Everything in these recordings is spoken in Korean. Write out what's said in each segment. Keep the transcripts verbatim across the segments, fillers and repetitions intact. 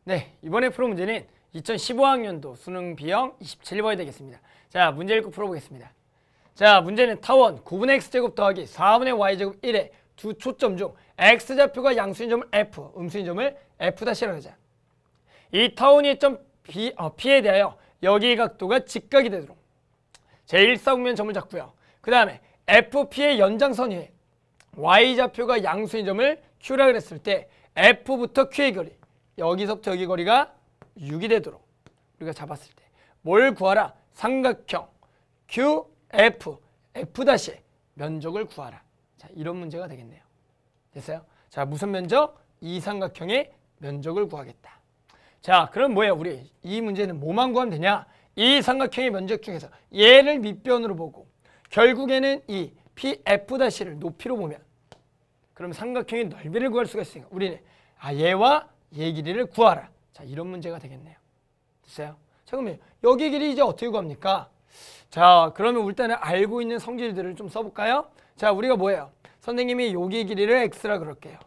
네, 이번에 풀어 문제는 이천십오 학년도 수능 B형 이십칠 번이 되겠습니다. 자, 문제 읽고 풀어보겠습니다. 자, 문제는 타원 구분의 x제곱 더하기 사분의 y제곱 일의 두 초점 중 x좌표가 양수인 점을 F, 음수인 점을 F'라고 하자. 이 타원의 점 B, 어, P에 대하여 여기의 각도가 직각이 되도록 제일사분면 점을 잡고요. 그 다음에 에프피의 연장선 위에 y좌표가 양수인 점을 Q라 그랬을 때 F부터 Q의 거리, 여기서부터 여기 거리가 육이 되도록 우리가 잡았을 때 뭘 구하라? 삼각형 Q, F, F'의 면적을 구하라. 자, 이런 문제가 되겠네요. 됐어요? 자, 무슨 면적? 이 삼각형의 면적을 구하겠다. 자, 그럼 뭐예요? 우리 이 문제는 뭐만 구하면 되냐? 이 삼각형의 면적 중에서 얘를 밑변으로 보고 결국에는 이 피에프'를 높이로 보면 그럼 삼각형의 넓이를 구할 수가 있으니까 우리는 아 얘와 얘 길이를 구하라. 자, 이런 문제가 되겠네요. 됐어요? 자, 그러면 여기 길이 이제 어떻게 구합니까? 자, 그러면 일단은 알고 있는 성질들을 좀 써볼까요? 자, 우리가 뭐예요? 선생님이 여기 길이를 x라 그럴게요.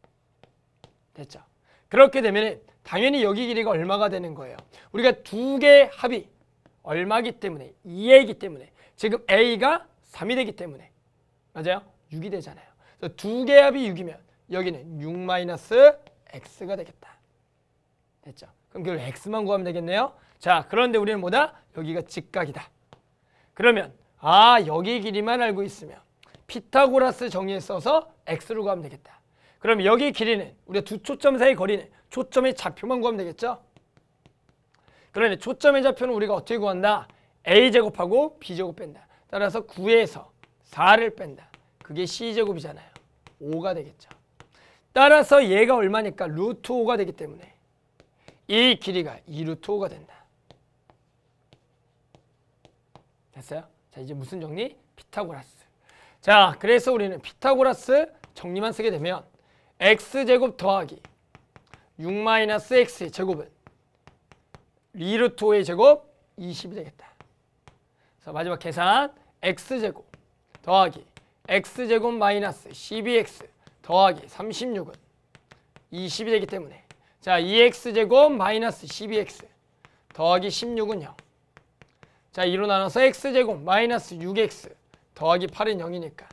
됐죠? 그렇게 되면 당연히 여기 길이가 얼마가 되는 거예요? 우리가 두 개의 합이 얼마기 때문에 이 에이기 때문에 지금 a가 삼이 되기 때문에 맞아요? 육이 되잖아요. 그래서 두 개의 합이 육이면 여기는 육 마이너스 x가 되겠다. 됐죠? 그럼 결국 x만 구하면 되겠네요. 자, 그런데 우리는 뭐다? 여기가 직각이다. 그러면 아 여기 길이만 알고 있으면 피타고라스 정리에 써서 x로 구하면 되겠다. 그럼 여기 길이는 우리가 두 초점 사이 거리는 초점의 좌표만 구하면 되겠죠? 그러니 초점의 좌표는 우리가 어떻게 구한다? a제곱하고 b제곱 뺀다. 따라서 구에서 사를 뺀다. 그게 c제곱이잖아요. 오가 되겠죠. 따라서 얘가 얼마니까? 루트 오가 되기 때문에 이 길이가 이 루트 오가 된다. 됐어요? 자, 이제 무슨 정리? 피타고라스. 자, 그래서 우리는 피타고라스 정리만 쓰게 되면 x제곱 더하기 육 마이너스 x의 제곱은 이 루트 오의 제곱 이십이 되겠다. 그래서 마지막 계산 x제곱 더하기 x제곱 마이너스 십이 엑스 더하기 삼십육은 이십이 되기 때문에 자, 이 엑스제곱 마이너스 십이 엑스 더하기 십육은 영. 자, 이로 나눠서 x제곱 마이너스 육 엑스 더하기 팔은 영이니까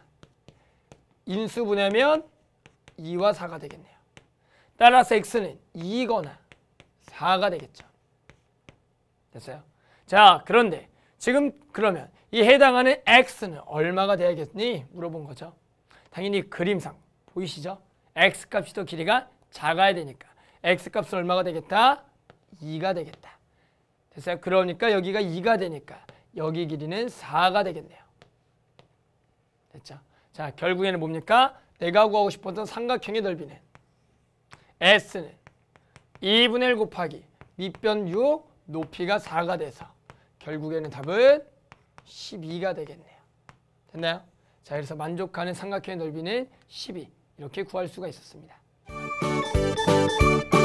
인수분해하면 이와 사가 되겠네요. 따라서 x는 이거나 사가 되겠죠. 됐어요? 자, 그런데 지금 그러면 이 해당하는 x는 얼마가 돼야겠니? 물어본 거죠. 당연히 그림상 보이시죠? x값이 더 길이가 작아야 되니까 x값은 얼마가 되겠다? 이가 되겠다. 됐어요? 그러니까 여기가 이가 되니까 여기 길이는 사가 되겠네요. 됐죠? 자, 결국에는 뭡니까? 내가 구하고 싶었던 삼각형의 넓이는 S는 이분의 일 곱하기 밑변 육, 높이가 사가 돼서 결국에는 답은 십이가 되겠네요. 됐나요? 자, 그래서 만족하는 삼각형의 넓이는 십이 이렇게 구할 수가 있었습니다.